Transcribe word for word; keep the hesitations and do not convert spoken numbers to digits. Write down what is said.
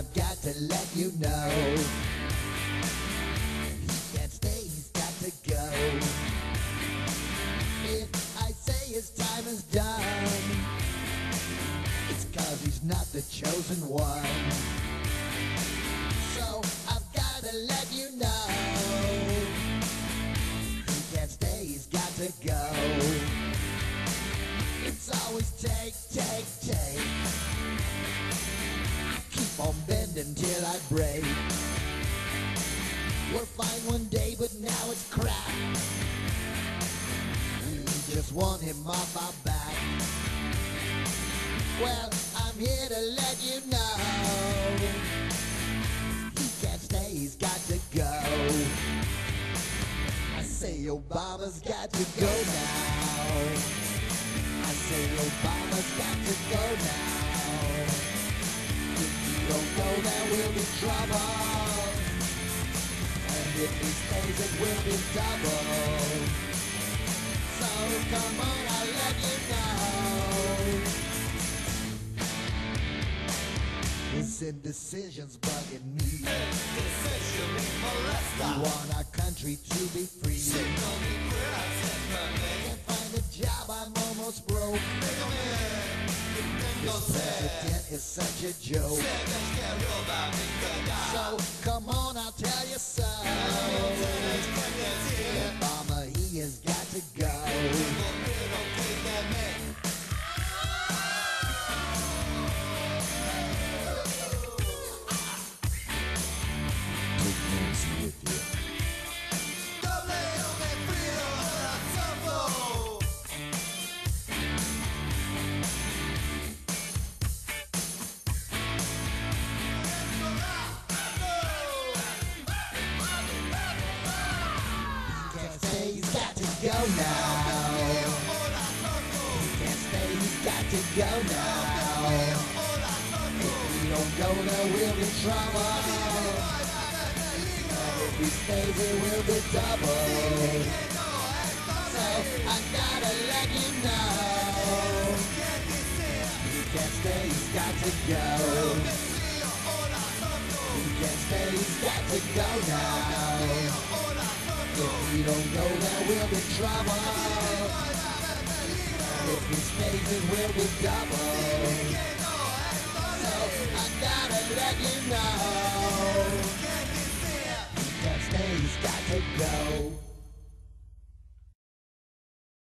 I've got to let you know. He can't stay, he's got to go. If I say his time is done, it's cause he's not the chosen one. So I've got to let you know. He can't stay, he's got to go. It's always take, take, take. I keep on bending till I break. We're fine one day, but now it's crap. We just want him off our back. Well, I'm here to let you know. He can't stay, he's got to go. I say Obama's got to go now. I say Obama's got to go now. If you don't go, there will be trouble. And if he stays, it will be double. So come on, I'll let you know. This indecision's bugging me. Indecision, molester. We want our country to be free. Signal me queer, Can't find a job, I'm almost broke. This president is such a joke. So come on, I'll tell you so. Obama, he has got to go. Take Nancy with you. He's got to go now. He can't stay, he's got to go now. If we don't go, there will be trouble. And if he stays, it will be double. So I gotta let you know. He can't stay, he's got to go. He can't stay, he's got to go now. If we don't go, there will be trouble. If he stays, it will be double. So I gotta let you know. He can't stay, he's got to go.